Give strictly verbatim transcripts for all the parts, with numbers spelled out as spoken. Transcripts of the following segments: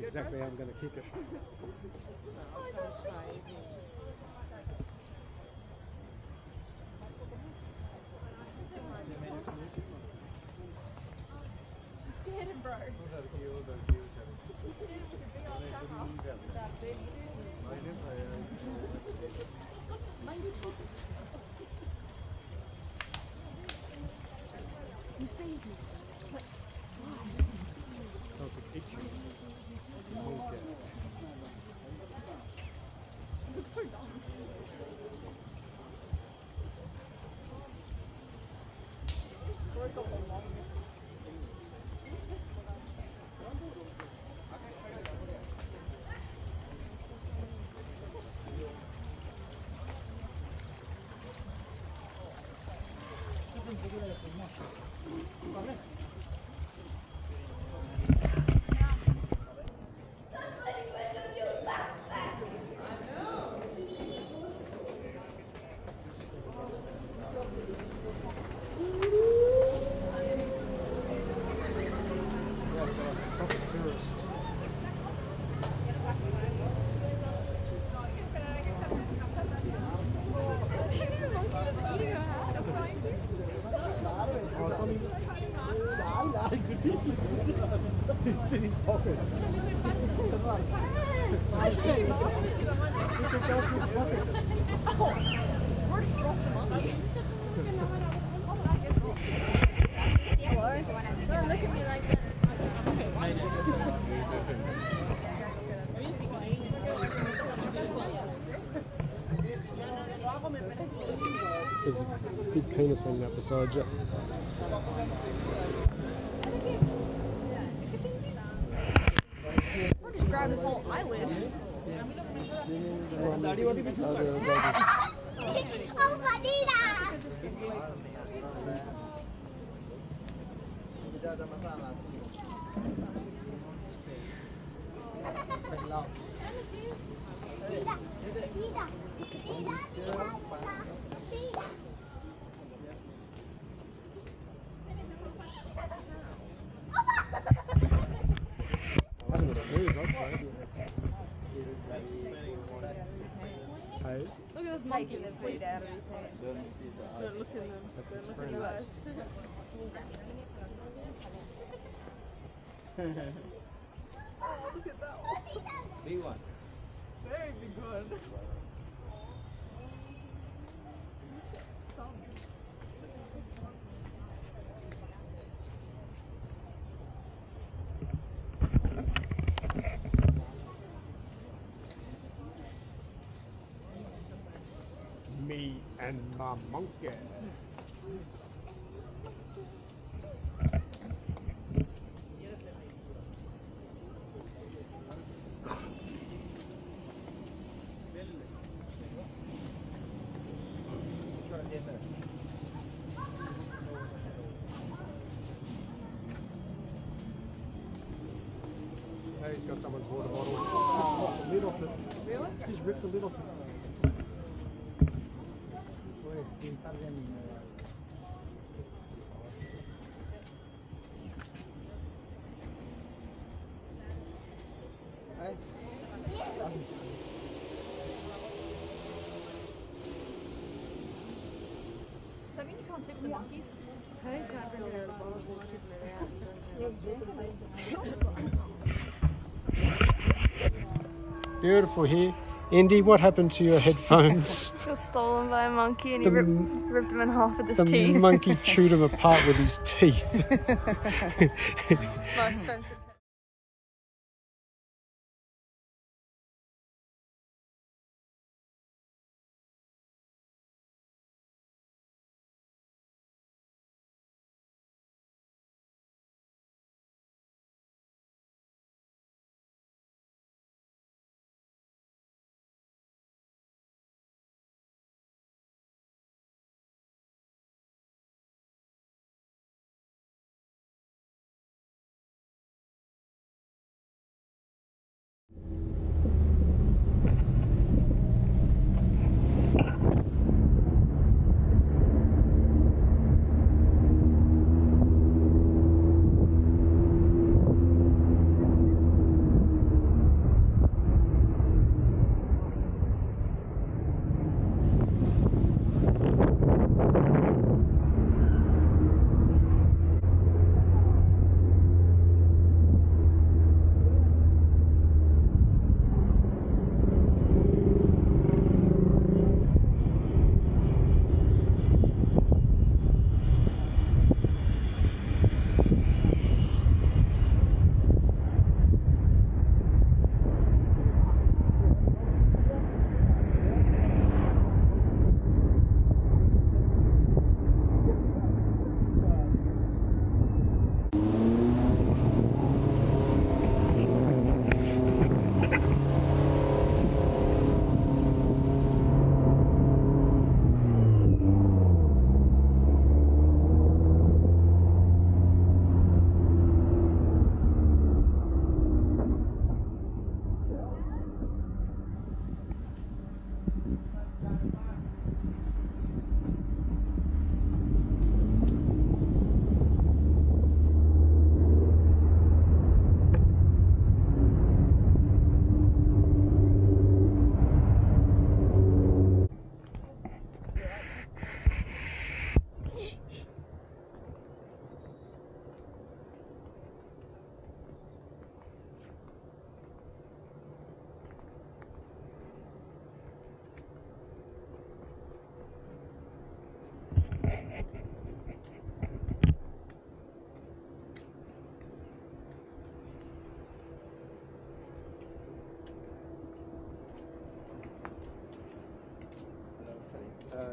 exactly how I'm going to kick it. Scared him, bro. You saved me. So to teach you, monk it. It looks so dumb. Broke off a long Proper tourist. Oh, it's only... It's in his pocket. We could go through the pockets. Don't look at me like that. There's a big penis hanging out beside you. I'll just grab his whole eyelid. Oh, Penida! Having a snooze, I'd say. Hey, Look at this monkey. The food out of his hands. Don't look at them. that's Don't his look at friend. you guys. Oh, look at that one. Big one. Very big one. Me and my monkey. Hey, he's got someone's water bottle. Just popped the lid off it. Really? Just ripped the lid off it. Does that mean you can't tip the monkeys? So you can't bring it out of the bowl, tipping it out. Beautiful here. Indy, what happened to your headphones? He was stolen by a monkey and The he ripped, m- ripped them in half with his The teeth. monkey chewed them apart with his teeth. Most expensive.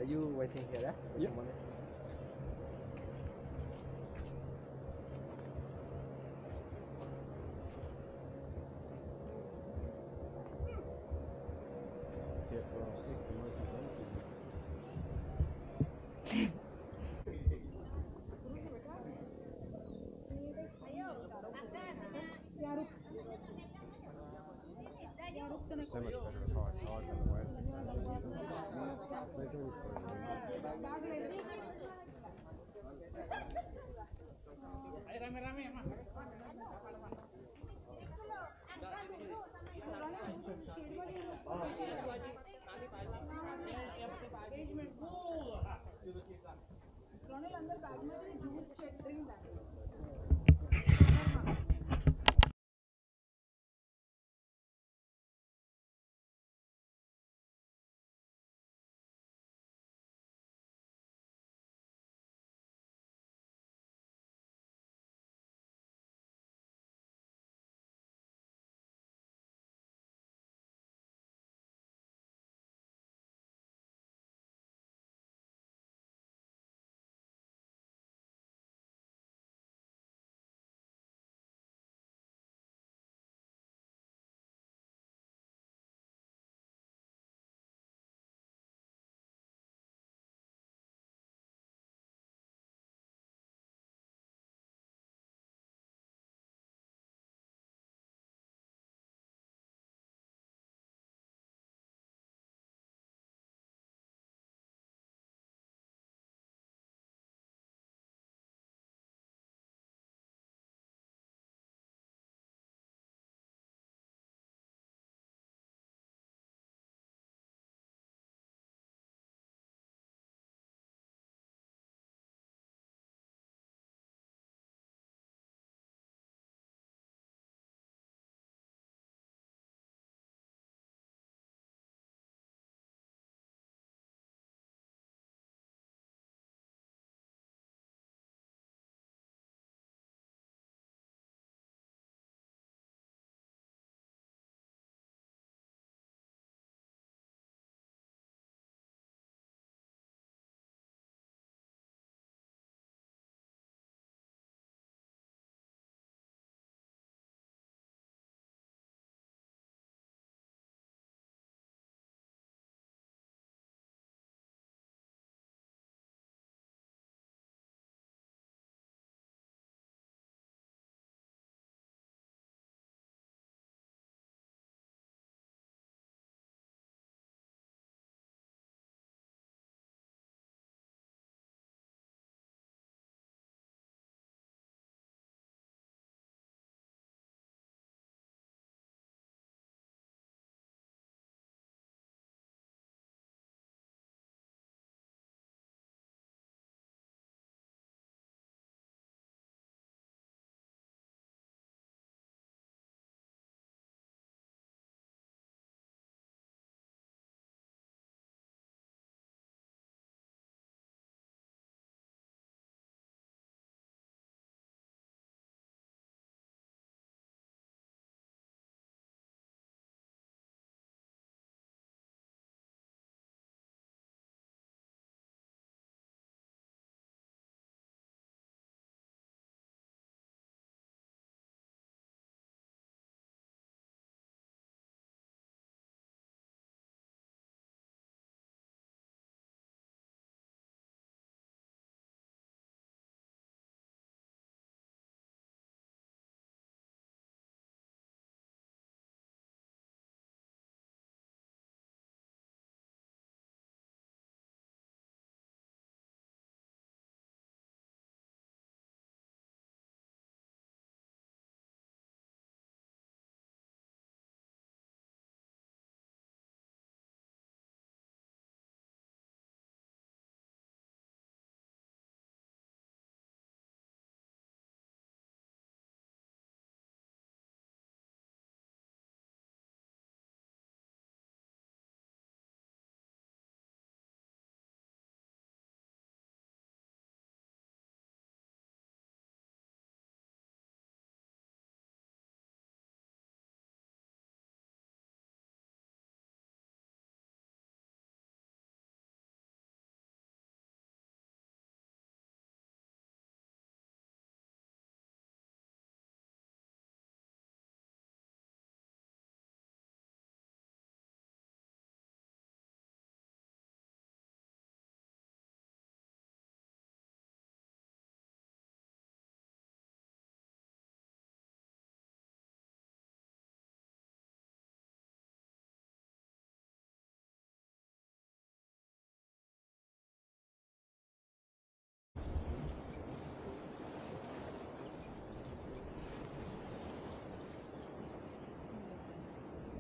you waiting here, yeah? Yeah. Careful, I'll sick the monkeys on to you. So much better with hard hard than the way. They're doing अंदर bag में juice drink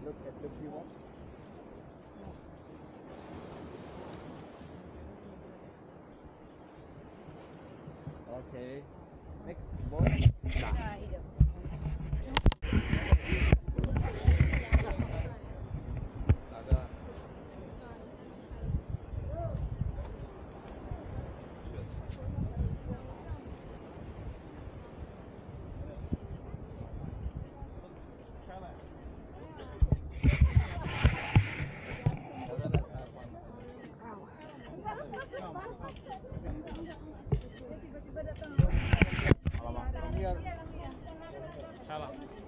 Look at the tree watch. Okay. Next boy. Ada. Yes. Alamak, come here. Salah.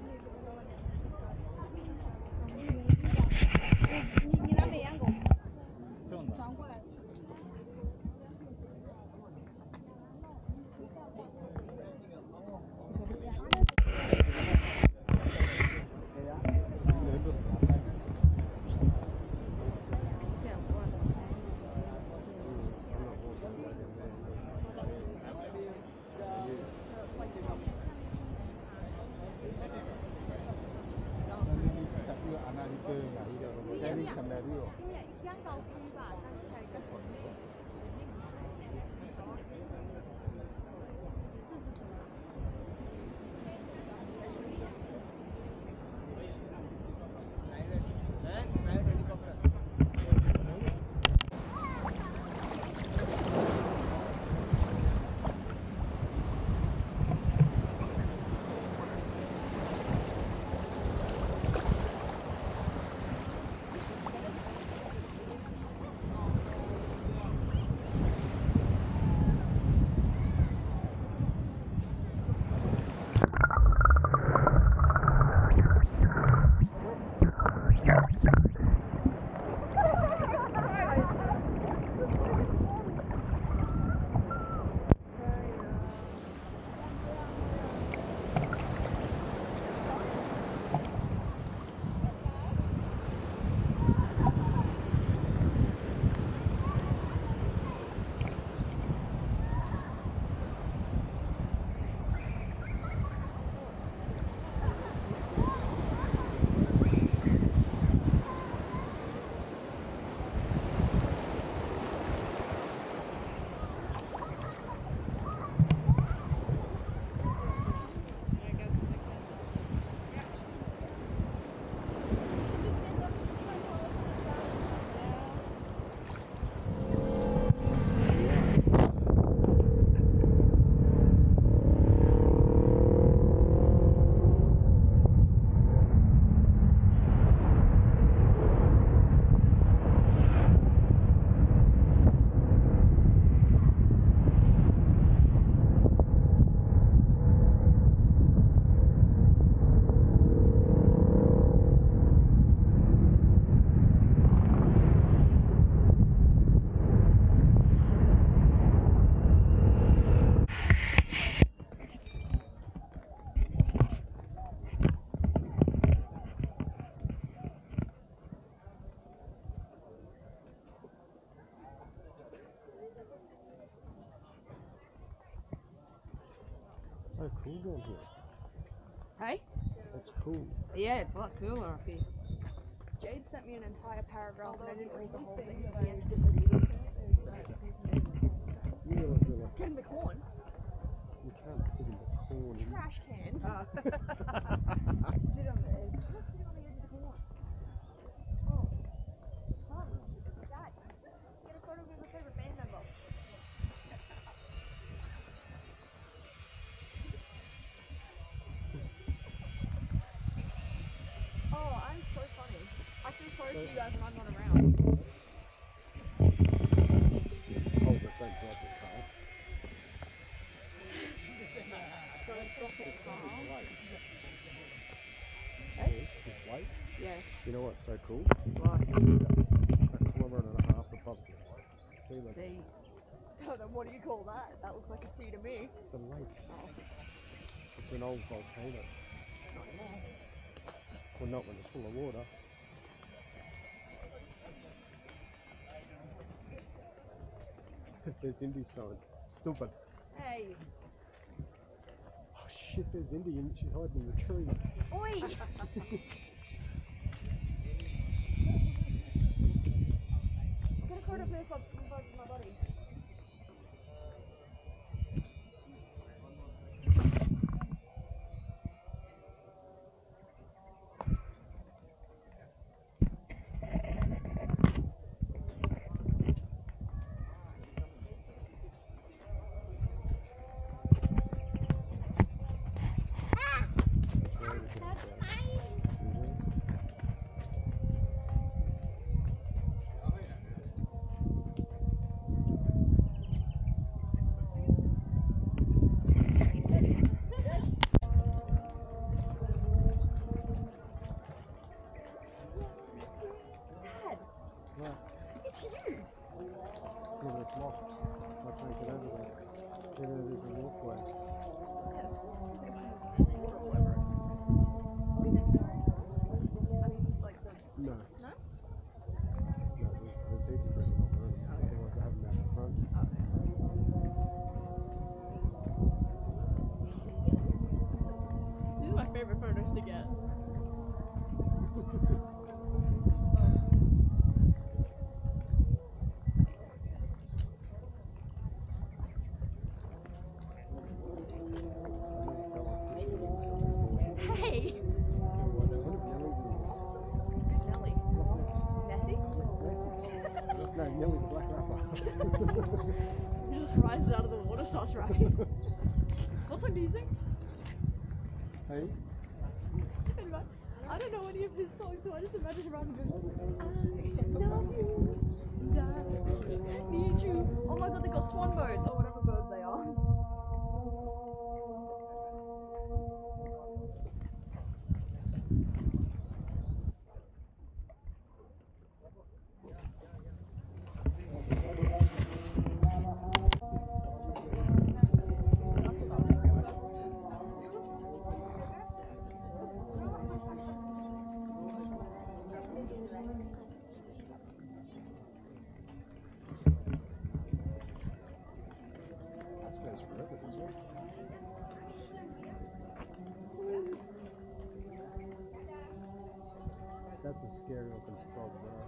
So cool down here. Hey? It's cool. Yeah, it's a lot cooler up here. Jade sent me an entire paragraph and I didn't read the whole thing, but it just says here. You know what you're like. Get in the corn. You can't sit in the corn. You Trash can. Oh. Sit on the edge. Sit on the edge of the corn. Oh. Mum. Dad. Get a photo of your favorite band member. Oh, I'm so funny. I feel sorry for you guys when I'm not around. hold it, don't drop it, Carl. Don't drop it, Carl. Hey? This lake? Yeah. You know what's so cool? What? It's like a kilometre and a half above the sea level. See. Oh, then what do you call that? That looks like a sea to me. It's a lake. Oh, It's an old volcano. not anymore. Well, not when it's full of water. There's Indy's sign. Stupid. Hey. Oh shit, there's Indy and she's hiding in the tree. Oi! Right. It's you. Yeah, but it's locked. I can't get over there. Even though there's a walkway. No. No? No, there's, there's heaps of people not wearing them. Otherwise they have them out the front. These are my favourite photos to get. I never felt like pushing you until we board. Hey! Yeah, well, I wonder if Nellie's in this. Who's Nelly? Loch Ness. Nessie? Nessie. No, Nellie the Black Rapper. He just rises out of the water, starts rapping. What song do you sing? Hey? Anyway, I don't know any of his songs, so I just imagine him rapping going, I love you, and I need you. Oh my god, they got swan boats, or whatever birds they are. That goes forever, this one. That's a scary looking frog, bro.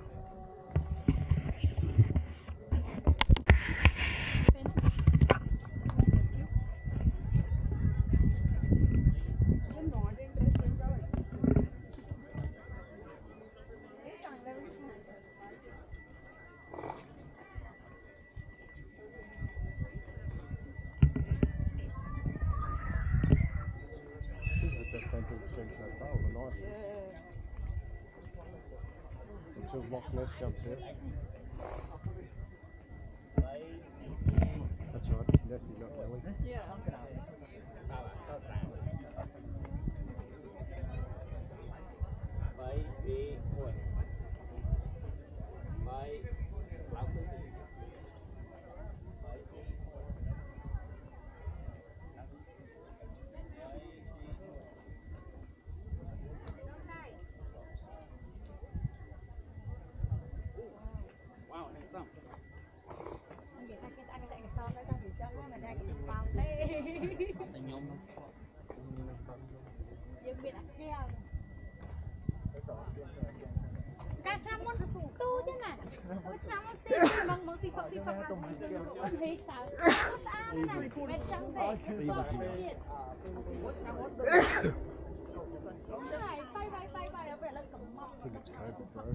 This is the best temple we've seen so far, the nicest. Until Loch Ness jumps in. That's right, it's Nessie, not Nellie. Yeah. Wow, handsome. Anh nhóm không? Cá salmon tu chứ nè. Cá salmon xí mong mong xí phật xí phật ăn hít sao? Mẹ trắng về. Bay bay bay bay ở bên lên cầm mông. I think it's COVID, bro.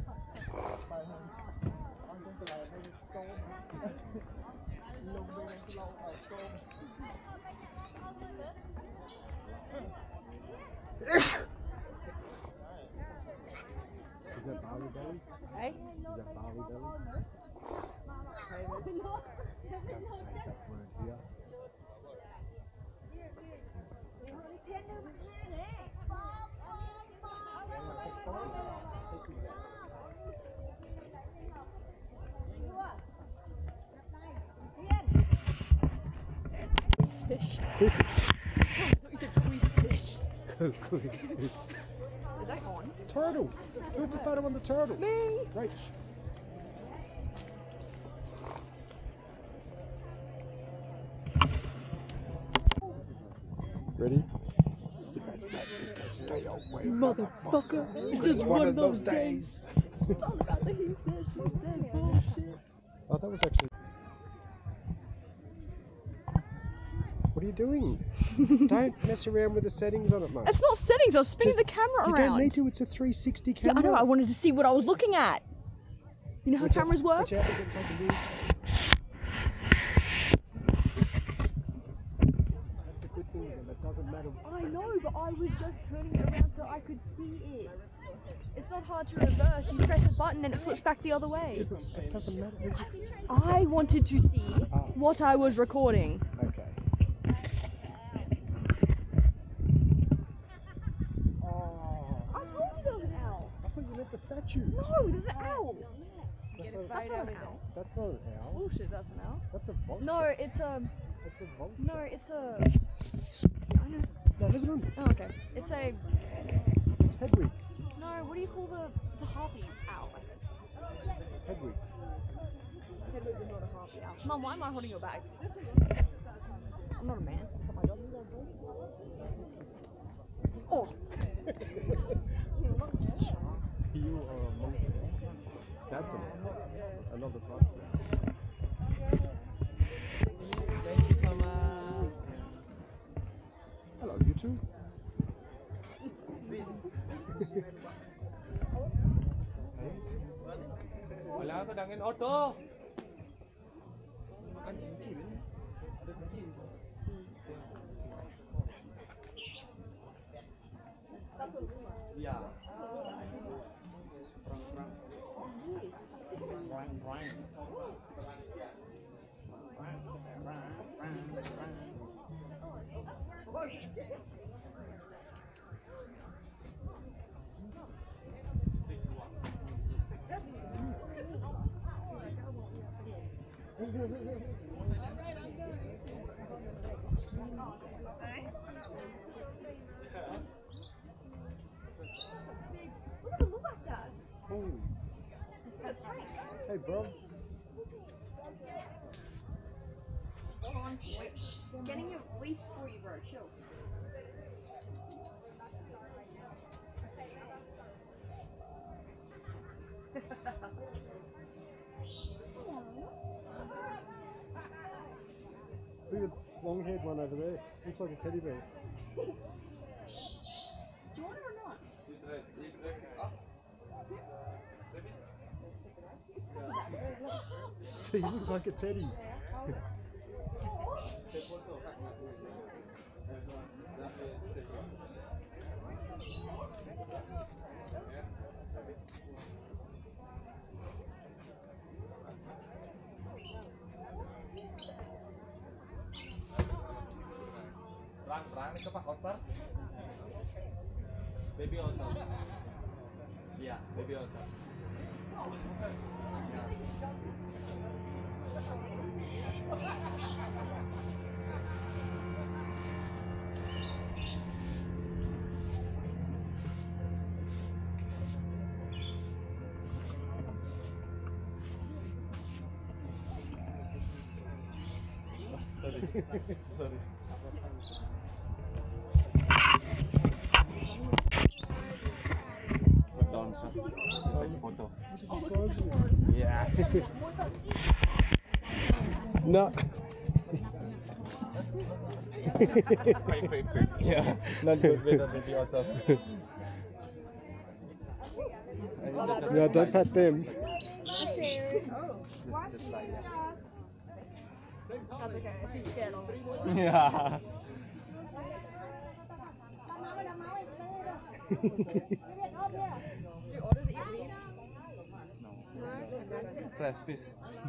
Is that Bali belly? Hey? Is that Bali belly? Don't say that word here. Fish. Fish. I thought you said koi fish. Koi fish. Is that on? Turtle! Who wants a photo on the turtle? Me! Rach. Ready? Stay away, motherfucker. It's just one of those days. It's all about the he said, she said bullshit. Oh, that was actually... What are you doing? Don't mess around with the settings on it, mate. It's not settings, I was spinning Just- the camera You around. don't need to, it's a three sixty Yeah, camera. I know, I wanted to see what I was looking at. You know how Watch cameras out, work? Watch out, they're going to take a move. That's a good thing, and it doesn't matter. I know, but I was just turning it around so I could see it. It's not hard to reverse. You press a button and it flips back the other way. It doesn't matter. I wanted to see what I was recording. Okay. Oh, I told you there was an owl. I thought you meant the statue. you. No, there's an owl. That's not, That's not an owl. that's not an owl. Bullshit, that's an owl. That's a vulture. No, it's a. It's a vulture. No, it's a. I know. No, leave it on. Oh, okay. It's a. It's Hedwig. No, what do you call the. It's a harpy owl, I think. Hedwig. Hedwig is not a harpy owl. Mum, why am I holding your bag? I'm not a man. That's not my job. Oh! You are a monkey. That's a monkey. Another type. Thank you so much. Hello, you two. Wala ko dangin auto. Makan kunci kan? Ada kunci. Iya. Perang-perang. Perang-perang. Oh. Hey, bro. Hold on, wait. Getting your leaves for you, bro. Chill. Look at the long-haired one over there. Looks like a teddy bear. Do you want it or not? See, he looks like a teddy. Perang-perang itu Pak Otter. Baby Otter. Iya, baby Otter. Sorry. Sorry. Put down some. Take photo. Yeah. No. Fake, fake, fake. Yeah. Not good with the baby Otter. No, don't pat them. That's okay. She's scared of it. Yeah. Do otters eat leaves? Fresh fish.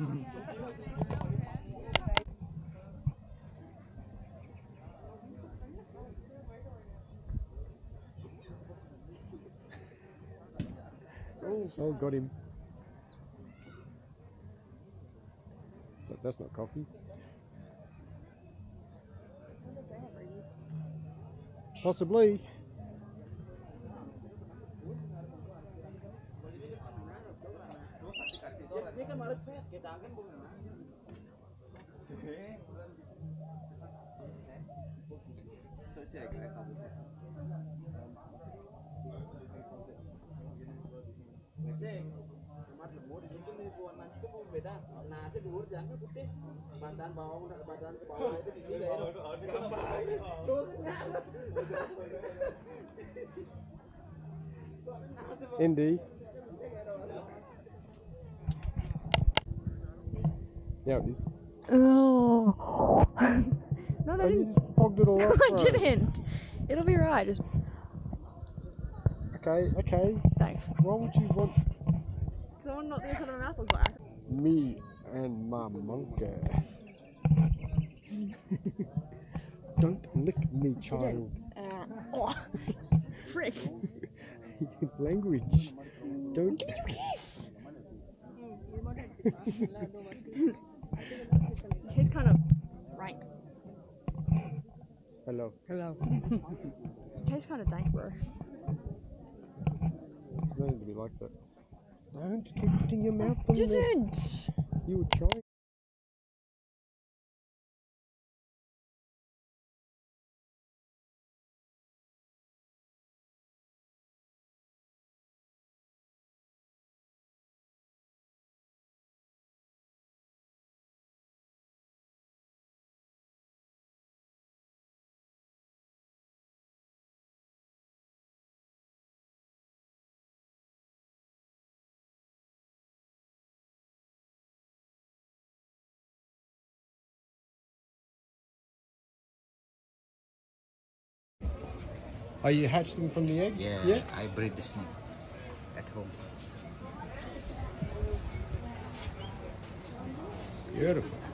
Oh, got him. So that's not coffee. Possibly. Ini kan malah fat, kita kan bukan. So siya kaya kabut. Kasi nomor lemut itu nih buat nasi itu mau beda. Nasi luhur jangan putih. Badan bawang badan ke bawah itu tinggi kayak itu. Gampang. Indy. Yeah, it is. Oh. No, Oh, you just fogged it all up. I bro. didn't. It'll be right. Just... Okay, okay. Thanks. Why would you want Because I want to not the inside of my mouth looks like. me and my monkey? Don't lick me, child. Uh, oh. Frick. Language. Don't. Give me a kiss. It tastes kind of rank. Hello. Hello. It tastes kind of dank, bro. It's not going to be like that. Don't keep putting your mouth on there. Didn't. You were trying. Are you hatching from the egg? Yeah, Yeah. I breed the snake at home. Beautiful.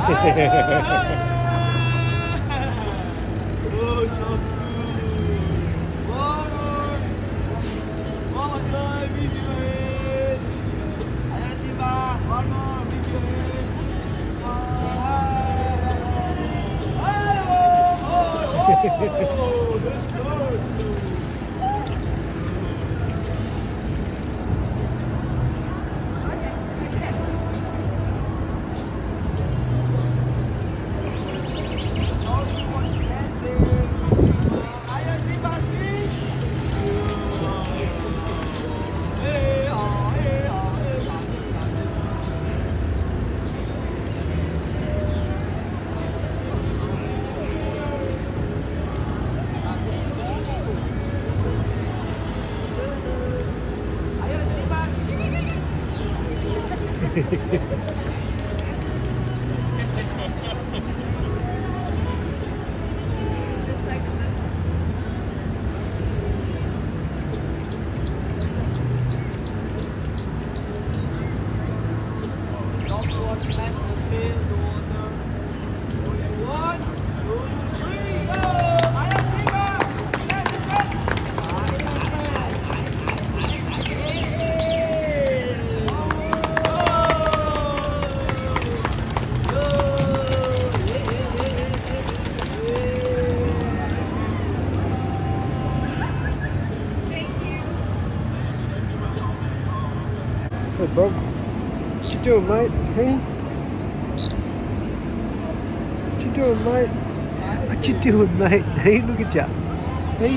Oh, so cool. Wow. Wow, guys, video it. Ayo Simba, one more video it. Ayo. Oh, oh, that's good. Hey, Bob. What you doing, mate? Hey? What you doing, mate? What you doing, mate? Hey, look at ya. Hey?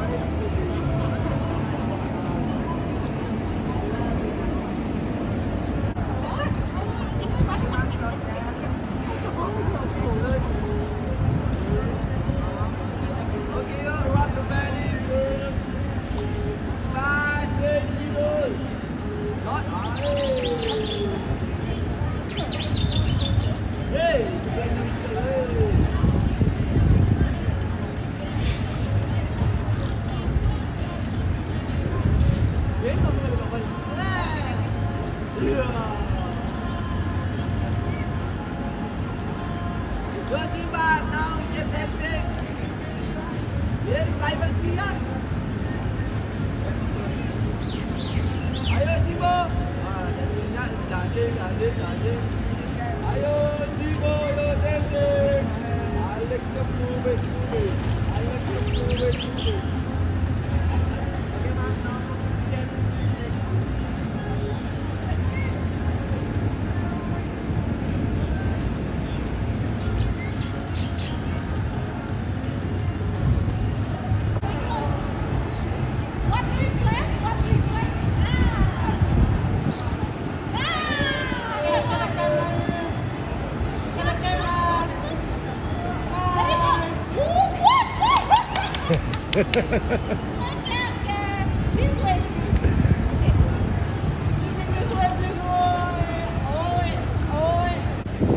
Go Simba, now get that thing. Here, driver Chia. Ayo Simba. Ah, dancing, dancing, dancing, dancing. Ayo Simba, you're dancing. I like to move it, move it. I like to move it, move it. Okay, man, now Okay, okay. This way. Okay. This way, this way. Oh, it, oh, it.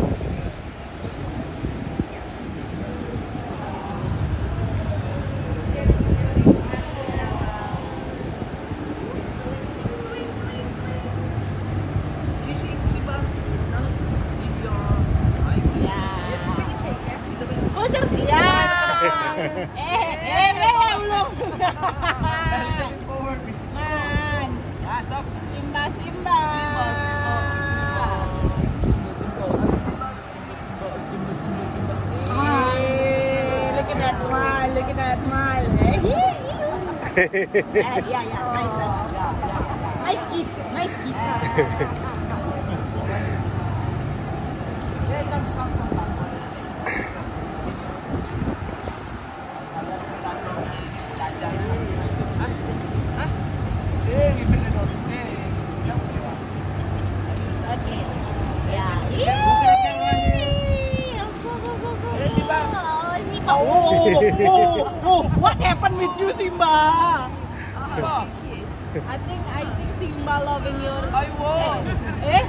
kissing Simba. Now, if you're right, Yeah. Oh, sir. Yeah. Eh, eh, ulong. forward. Man. Ah, stop. Simba, Simba. Hey, look at that smile. Look at that smile. Yeah, yeah, yeah. Nice, nice. Nice kiss. Nice kiss. Yeah, it's on something. Okay. Yeah. Yay! Go, go, go, go. Hey, Simba. Oh, Simba. Oh, oh, oh. What happened with you, Simba? I think I think Simba loving your. I won. Eh?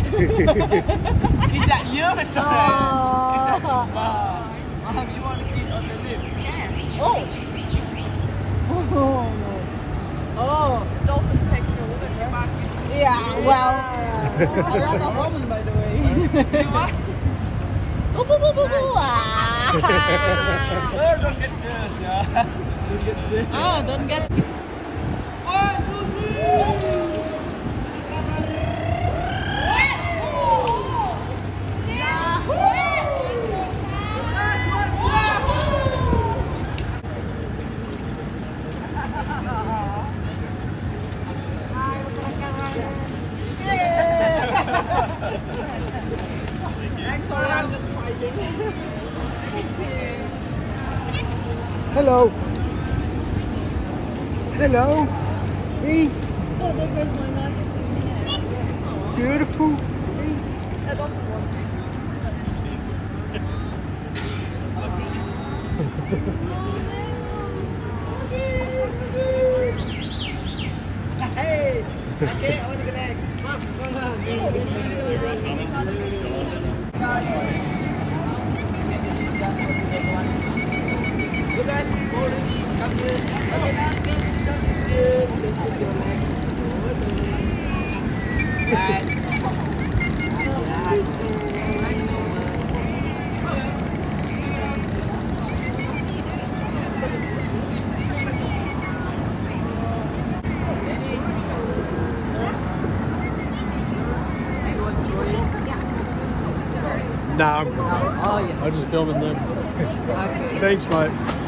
Kiss at you, son. Oh. Kiss at Simba. Mom, you want to kiss on the lip? Oh. Oh. Oh. Dolphin's taking a woman, right? Yeah. Well. I'm not a woman, by the way. You what? Ooh, boo, boo, boo, boo. Ah. Oh, don't get jealous, yeah. Don't get jealous. Oh, don't get. One, two, three. Thanks for I'm just fighting. Hello. Hello. Hey. Oh, there goes my nice thing. Beautiful. That often was. Hey. Okay, I want to connect. Come, come on. You guys, hold it. Come here. Come here. Put your legs over. Nah, I'm cool. Oh, yeah. I'm just filming them. Okay. Thanks, mate.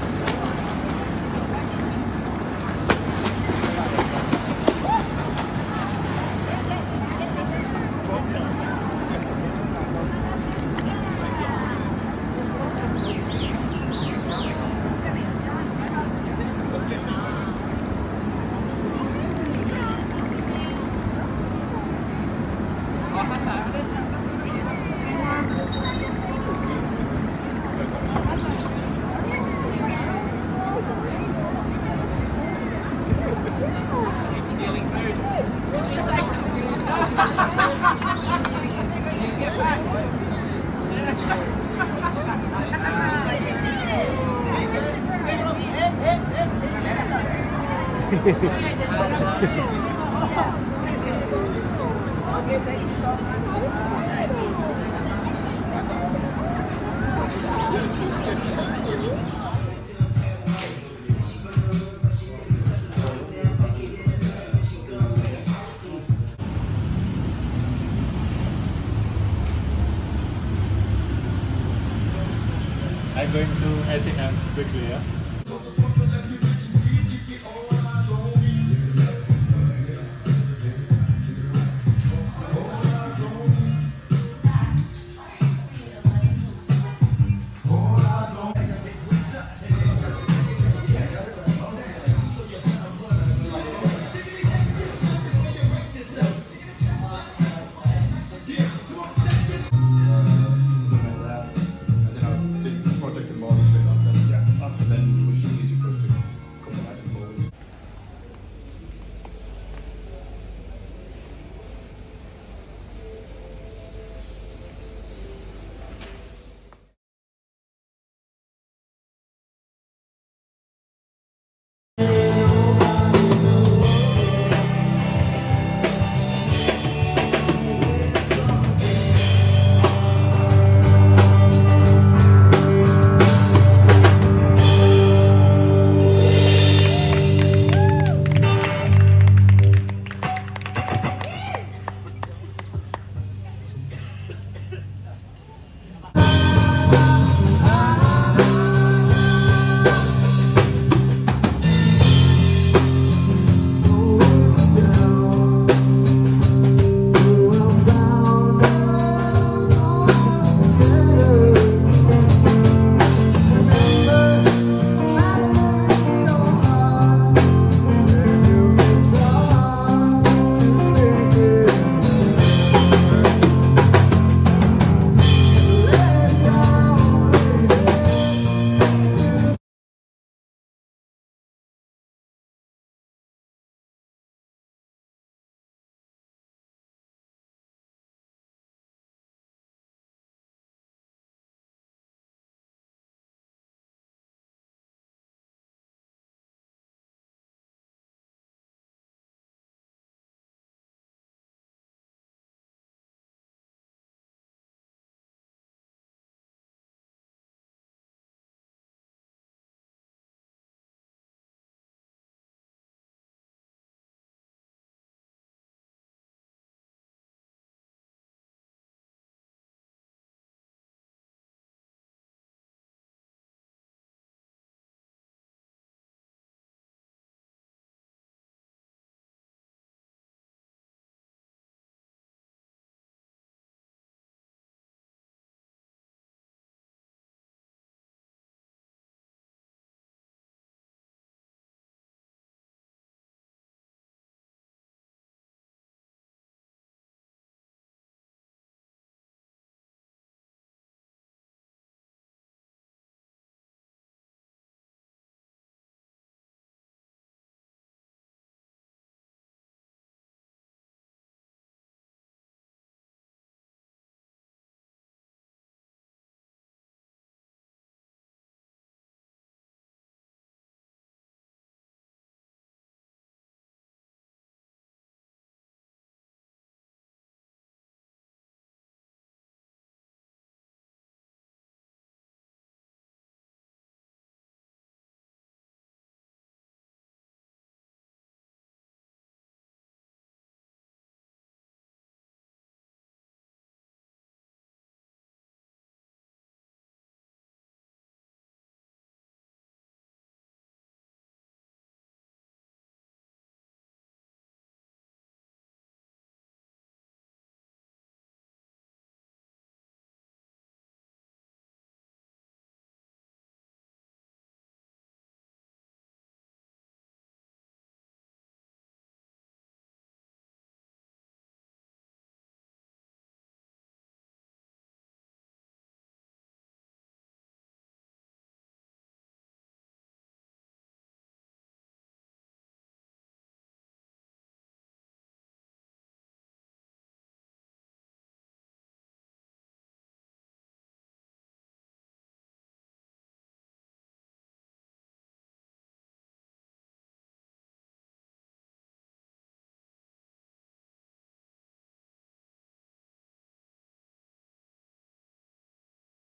Okay, thank you so much. I'm going to head in quickly, yeah?